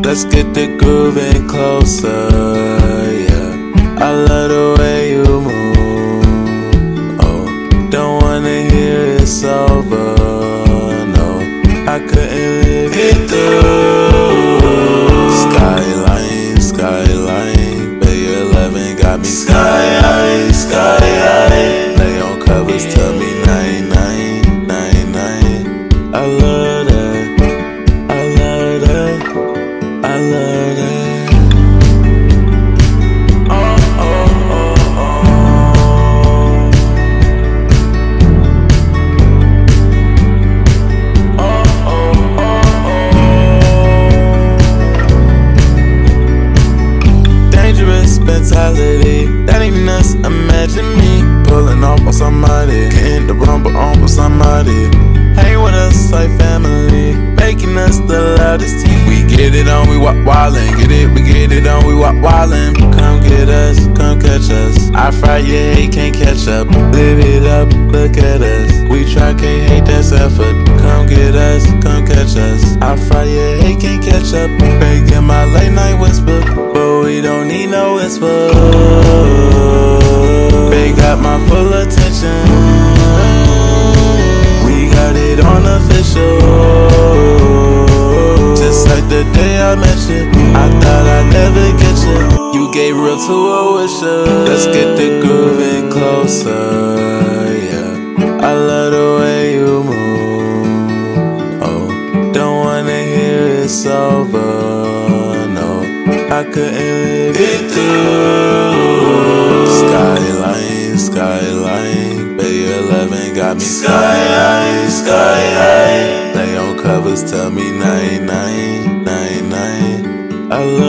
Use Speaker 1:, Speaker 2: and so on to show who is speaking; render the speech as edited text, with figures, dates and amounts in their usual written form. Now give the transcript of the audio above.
Speaker 1: Let's get the grooving closer, yeah. I love the way you move. Oh, don't wanna hear it's over, no. I couldn't live it through. Skyline, skyline, Bay 11 got me sky high, sky high. Lay on covers, tell me 99, 99. I love that, I love that, I love that. Mentality, that ain't us. Imagine me pulling off on somebody, getting the rumble on with somebody. Hang with us like family, making us the loudest team. We get it on, we wildin', get it, we get it on, we wildin'. Come get us, come catch us. I fry your hate, can't catch up. Live it up, look at us. We try, can't hate, that's effort. Come get us, come catch us. I fry your hate, can't catch up. Breaking my late night whisper, but we don't need no whisper. They got my full attention. We got it on official. Just like the day I met you, I thought I'd never get you. You gave real to a wisher. Let's get the grooving closer, yeah. I love the way you move. Oh, don't wanna hear it's over, no. I couldn't live it through. Skyline, skyline, Bay 11 got me sky high, sky high. Lay on covers, tell me 99, 99. I love